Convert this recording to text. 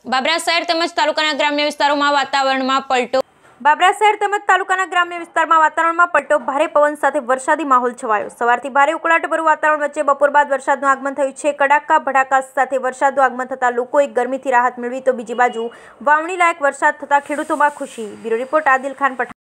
બાબરા શહેર તેમજ તાલુકાના ગ્રામ્ય વિસ્તારોમાં વાતાવરણમાં પલટો। બાબરા શહેર તેમજ તાલુકાના ગ્રામ્ય વિસ્તારમાં વાતાવરણમાં પલટો, ભારે પવન સાથે વરસાદી માહોલ છવાયો। સવારથી ભારે ઉકળાટભર્યું વાતાવરણ વચ્ચે બપોર બાદ વરસાદનું આગમન થયું છે। કડાકા ભડાકા સાથે વરસાદનું આગમન થતાં લોકોએ ગરમીથી રાહત મેળવી તો બીજી બાજુ વાવણી લાયક વરસાદ થતાં ખેડૂતોમાં ખુશી। Bureau report Adil Khan Pathan.